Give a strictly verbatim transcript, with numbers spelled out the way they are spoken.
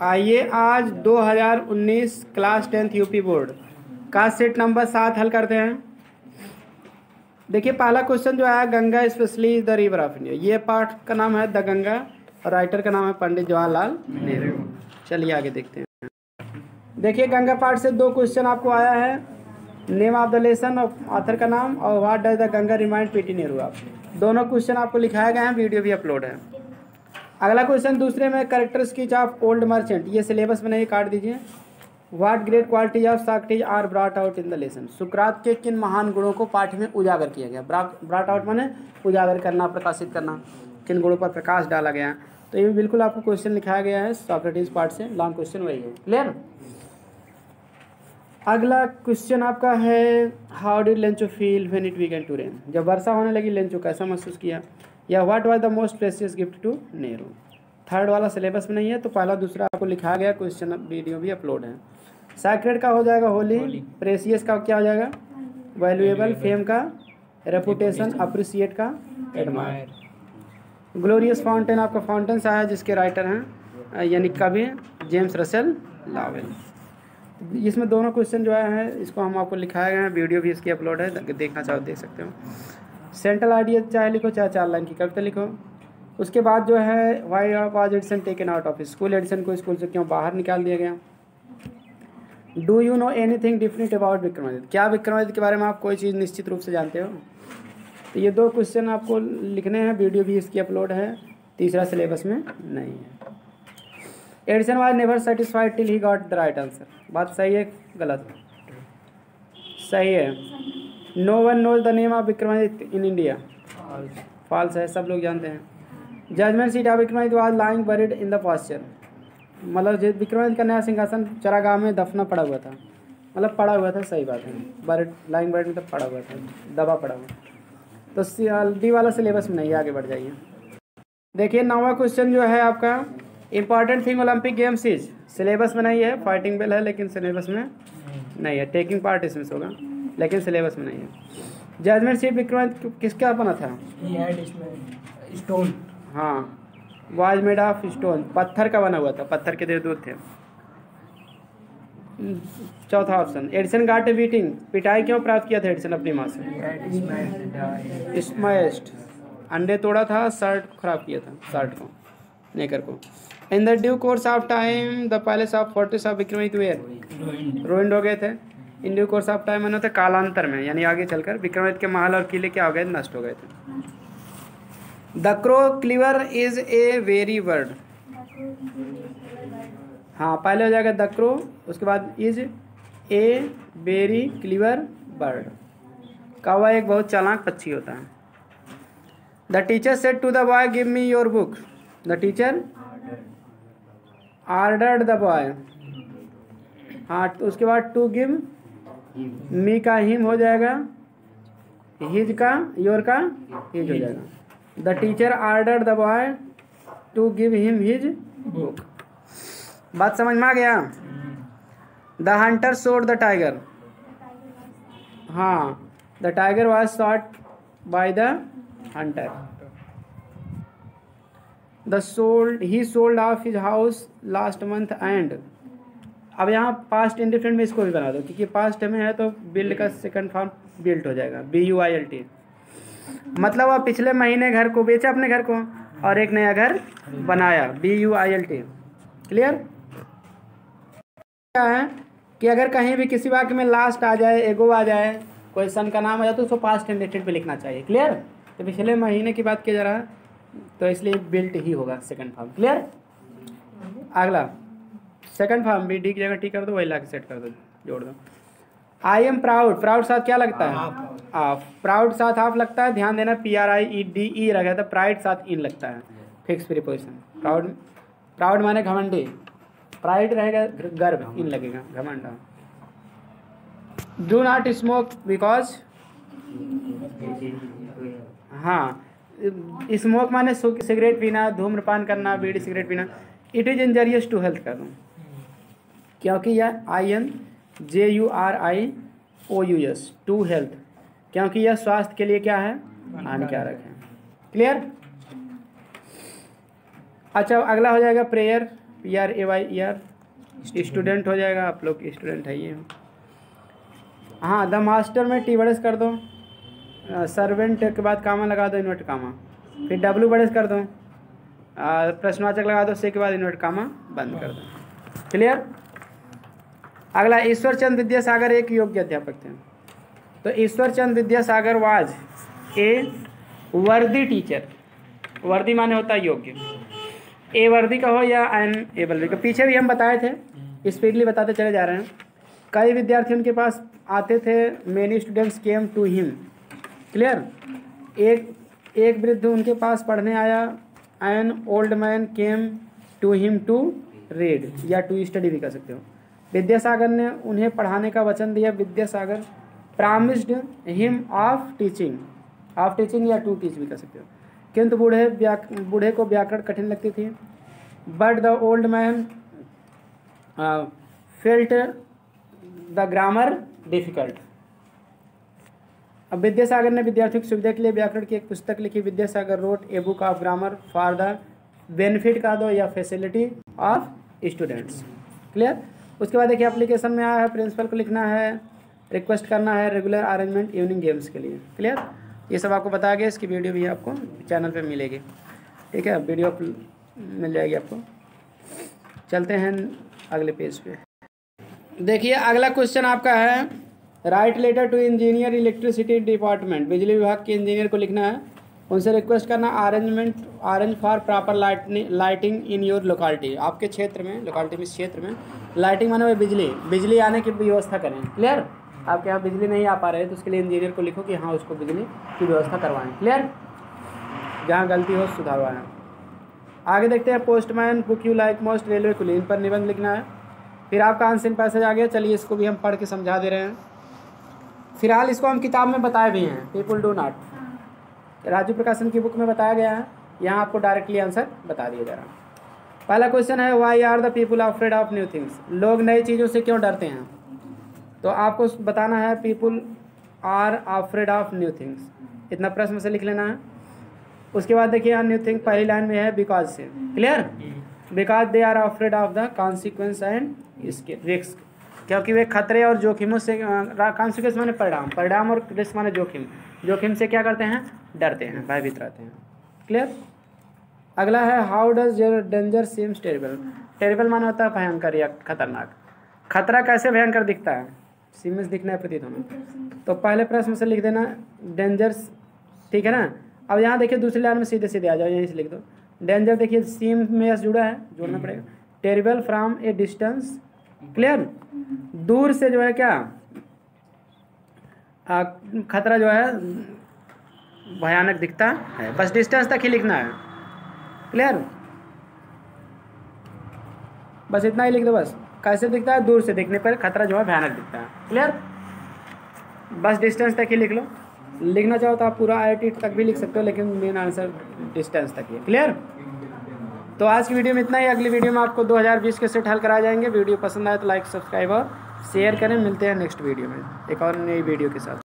आइए आज दो हज़ार उन्नीस क्लास टेंथ यूपी बोर्ड का सेट नंबर सात हल करते हैं। देखिए पहला क्वेश्चन जो है, Ganga specially the river of India. ये पार्ट का नाम है द गंगा और राइटर का नाम है पंडित जवाहरलाल नेहरू। चलिए आगे देखते हैं। देखिए गंगा पार्ट से दो क्वेश्चन आपको आया है, नेम ऑफ द लेसन और ऑथर का नाम और what does the Ganga remind PT Nehru. आप दोनों क्वेश्चन आपको लिखाए गए हैं, वीडियो भी अपलोड है। अगला क्वेश्चन दूसरे में, character sketch of old merchant. ये सिलेबस में नहीं, काट दीजिए। What great qualities of Socrates are brought out in the lesson. सुकरात के किन महान गुणों को पाठ में उजागर किया गया। ब्रॉट आउट माने उजागर करना, प्रकाशित करना, किन गुणों पर प्रकाश डाला गया। तो ये बिल्कुल आपको क्वेश्चन लिखाया गया है सॉक्रेटिस पार्ट से, लॉन्ग क्वेश्चन वही है। क्लियर। अगला क्वेश्चन आपका है, how did Lencho feel when it began to rain. जब वर्षा होने लगी लेंचो कैसा महसूस किया। या what was the most precious gift to Nehru. Third वाला सिलेबस में नहीं है, तो पहला दूसरा आपको लिखा गया क्वेश्चन, वीडियो भी अपलोड है। सैक्रेड का हो जाएगा होली, प्रेशियस का क्या हो जाएगा वैल्यूएबल, फेम का रेपुटेशन, अप्रिसिएट का एडमायर। ग्लोरियस फाउंटेन आपका फाउंटेन सा है जिसके राइटर हैं यानी कवि जेम्स रसेल लॉवेल। इसमें दोनों क्वेश्चन जो है इसको हम आपको लिखाए गए हैं, वीडियो भी इसकी अपलोड है, देखना चाहो देख सकते हो। सेंट्रल आइडिया चाहे लिखो चाहे चार लाइन की कविता लिखो। उसके बाद जो है, why was Edison taken out of school. एडिसन को स्कूल से क्यों बाहर निकाल दिया गया। Do you know anything different about Vikramaditya. क्या विक्रमादित्य के बारे में आप कोई चीज़ निश्चित रूप से जानते हो। तो ये दो क्वेश्चन आपको लिखने हैं, वीडियो भी इसकी अपलोड है, तीसरा सिलेबस में नहीं है। Edison was never satisfied till he got the right answer. बात सही है गलत। सही है। No one knows the name of Vikramaditya in India. False है, सब लोग जानते हैं। Judgement seat of Vikramaditya was lying buried in the pasture. मतलब विक्रमादित्य का नया सिंहासन चरागाह में दफना पड़ा हुआ था, मतलब पड़ा हुआ था, सही बात है। बरीड, लाइंग बरीड मतलब पड़ा हुआ था, दबा पड़ा हुआ। तो डी वाला सिलेबस में नहीं, आगे बढ़ जाइए। देखिए नौवां क्वेश्चन जो है आपका, important thing Olympic games is. Syllabus में नहीं है, फाइटिंग बेल है लेकिन सिलेबस में नहीं है। टेकिंग पार्ट इसमें से होगा लेकिन सिलेबस में नहीं है। जजमेंट सीट विक्रमादित्य किसका बना था। स्टोन। हाँ, वाज मेड ऑफ स्टोन, पत्थर का बना हुआ था, पत्थर के देवदूत थे। चौथा option, Edison got a beating. पिटाई क्यों प्राप्त किया था एडिसन अपनी माँ से। स्मैश्ड, अंडे तोड़ा था, शर्ट खराब किया था, शर्ट को, नेकर को। In the due course of time the palace of fortress of Vikramaditya were ruined हो गए थे। In due course of time मैंने कालांतर में, यानी आगे चलकर विक्रमादित्य के महल और किले क्या हो गए, नष्ट हो गए थे। The crow clever is a very word. हाँ, पहले हो जाएगा द क्रो, उसके बाद is a very clever bird. कौवा एक बहुत चालाक पक्षी होता है। The teacher said to the boy give me your book. The teacher ordered the boy. हाँ, उसके बाद टू गिव मी का हिम हो जाएगा, हिज का, योर का हिज हो जाएगा। The teacher ordered the boy to give him his book. बात समझ में आ गया। The hunter shot the tiger. हाँ, the tiger was shot by the hunter. The sold he sold off his house last month and. अब यहाँ past indifferent में इसको भी बना दो, क्योंकि पास्ट में है तो बिल्ड का सेकंड फॉर्म बिल्ट हो जाएगा, B U I L T. मतलब आप पिछले महीने घर को बेचा, अपने घर को, और एक नया घर बनाया, B U I L T. Clear. क्या है कि अगर कहीं भी किसी वाक्य में लास्ट आ जाए, एगो आ जाए, कोई सन का नाम आ जाए, तो उसको पास्ट इंडिफरेंट पे लिखना चाहिए। क्लियर। तो पिछले महीने की बात की जा रहा है तो इसलिए बिल्ट ही होगा सेकंड फॉर्म। क्लियर। अगला सेकंड फॉर्म भी डी की जगह टी कर दो, वही ला के सेट कर दो, जोड़ दो। आई एम प्राउड, प्राउड साथ क्या लगता है, ऑफ। प्राउड साथ ऑफ लगता है, ध्यान देना, P R I E D E रखा था, प्राइड साथ इन लगता है, फिक्स प्रीपोजिशन। प्राउड, प्राउड माने घमंडी, प्राइड रहेगा गर्व, इन लगेगा, घमंड। डू नॉट स्मोक बिकॉज, हाँ, स्मोक माने सिगरेट पीना, धूम्रपान करना, बीड़ी सिगरेट पीना। It is injurious to health कर दूँ, क्योंकि यह I N J U R I O U S, to health, क्योंकि यह स्वास्थ्य के लिए क्या है, हानिकारक है। क्लियर। अच्छा, अगला हो जाएगा prayer. P R A Y E R student हो जाएगा, आप लोग स्टूडेंट है ये। हाँ, द मास्टर में टी बड़ेस कर दो, सर्वेंट के बाद कामा लगा दो, इन्वर्ट कामा, फिर डब्ल्यू बड़ेस कर दो, प्रश्नवाचक लगा दो, से के बाद इन्वर्ट कामा बंद कर दो। क्लियर। अगला, ईश्वर चंद विद्यासागर एक योग्य अध्यापक थे। तो ईश्वर चंद विद्यासागर वाज ए वर्दी टीचर। वर्दी माने होता है योग्य, ए वर्दी का हो या एन एबल भी का। पीछे भी हम बताए थे, स्पीडली बताते चले जा रहे हैं। कई विद्यार्थी उनके पास आते थे, many students came to him. Clear. एक एक वृद्ध उनके पास पढ़ने आया, an old man came to him to read या टू स्टडी भी कर सकते हो। विद्यासागर ने उन्हें पढ़ाने का वचन दिया। Vidyasagar promised him of teaching, of teaching या टू टीच भी कर सकते हो। किंतु बूढ़े बूढ़े को व्याकरण कठिन लगती थी। But the old man felt the grammar difficult. अब विद्यासागर ने विद्यार्थियों की सुविधा के लिए व्याकरण की एक पुस्तक लिखी। Vidyasagar wrote a book of grammar for the benefit का दो या फैसिलिटी ऑफ स्टूडेंट्स। क्लियर। उसके बाद देखिए एप्लीकेशन में आया है, प्रिंसिपल को लिखना है, रिक्वेस्ट करना है, रेगुलर अरेंजमेंट इवनिंग गेम्स के लिए। क्लियर। ये सब आपको बताया गया, इसकी वीडियो भी आपको चैनल पे मिलेगी। ठीक है, वीडियो मिल जाएगी आपको। चलते हैं अगले पेज पे। देखिए अगला क्वेश्चन आपका है, write letter to engineer electricity department. बिजली विभाग के इंजीनियर को लिखना है, उनसे रिक्वेस्ट करना arrangement arrange for proper lighting in your locality. आपके क्षेत्र में, लोकेलिटी में, क्षेत्र में लाइटिंग माने हुए बिजली बिजली आने की व्यवस्था करें। क्लियर। आपके यहाँ बिजली नहीं आ पा रहे तो उसके लिए इंजीनियर को लिखो कि हाँ उसको बिजली की व्यवस्था करवाएं। क्लियर। जहाँ गलती हो सुधारवाएं। आगे देखते हैं, postman book you like most railway coolie, इन पर निबंध लिखना है। फिर आपका आंसर पैसेज आ गया। चलिए इसको भी हम पढ़ के समझा दे रहे हैं। फिलहाल इसको हम किताब में बताए भी हैं, पीपुल डू नॉट, राजू प्रकाशन की बुक में बताया गया है। यहाँ आपको डायरेक्टली आंसर बता दिया जा रहा है। पहला क्वेश्चन है, why are the people afraid of new things. लोग नई चीज़ों से क्यों डरते हैं? तो आपको बताना है people are afraid of new things, इतना प्रश्न से लिख लेना है। उसके बाद देखिए यहाँ न्यू थिंग पहली लाइन में है बिकॉज से। Clear. Because they are afraid of the consequence and इसके रिस्क, क्योंकि वे खतरे और जोखिमों से, कॉन्सिक्वेंस माने परिणाम, परिणाम और रिस्क माने जोखिम, जोखिम से क्या करते हैं? डरते हैं, भयभीत रहते हैं। क्लियर। अगला है, how does your danger seems terrible. Terrible माने होता है भयंकर या खतरनाक। खतरा कैसे भयंकर दिखता है? सीम्स दिखना है, प्रतीत होना। तो पहले प्रश्न से लिख देना डेंजर्स। ठीक है ना। अब यहाँ देखिए दूसरी लाइन में सीधे सीधे आ जाओ, यहीं से लिख दो डेंजर। देखिए सीम में एस जुड़ा है, जोड़ना पड़ेगा। Terrible from a distance. Clear. दूर से जो है क्या आ, खतरा जो है भयानक दिखता है, बस डिस्टेंस तक ही लिखना है। क्लियर। बस इतना ही लिख दो। बस कैसे दिखता है? दूर से दिखने पर खतरा जो है भयानक दिखता है। क्लियर। बस डिस्टेंस तक ही लिख लो। लिखना चाहो तो आप पूरा आई आई टी तक भी लिख सकते हो, लेकिन मेन आंसर डिस्टेंस तक ही है। क्लियर। तो आज की वीडियो में इतना ही। अगली वीडियो में आपको दो हज़ार बीस के सेट हल कराए जाएंगे। वीडियो पसंद आए तो लाइक, सब्सक्राइब और शेयर करें। मिलते हैं नेक्स्ट वीडियो में एक और नई वीडियो के साथ।